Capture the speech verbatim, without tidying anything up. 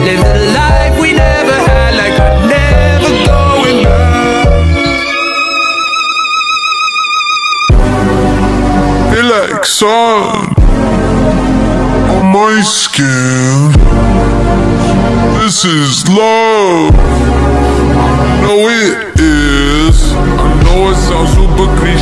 Live the life we never had, like we're never going back. Feel like sun on my skin. This is love. No, it is. I know it sounds super cliche.